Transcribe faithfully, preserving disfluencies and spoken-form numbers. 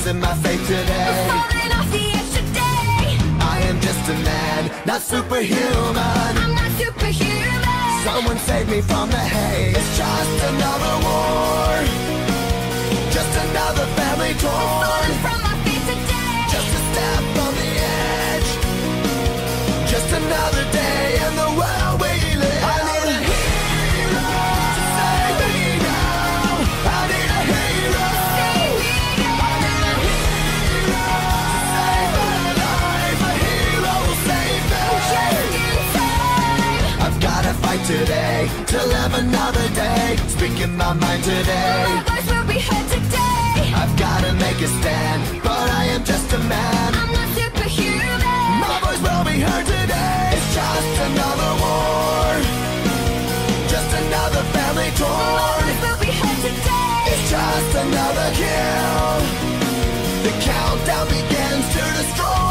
losing my faith today. I'm falling off the edge today. I am just a man, not superhuman. I'm not superhuman. Someone save me from the hate. It's just another war, just another family torn. Falling from my feet today. Just a step on the edge, just another day in the world we live. I need a hero to save me now. I need a hero. Save me I need a hero to save my life. A hero will save me. just in time. I've gotta fight today to live another day. Speaking my mind today. My voice will be heard today. I've gotta make a stand, but I am just a man. I'm not superhuman. My voice will be heard today. It's just another war, just another family My torn. voice will be heard today. It's just another kill. The countdown begins to destroy.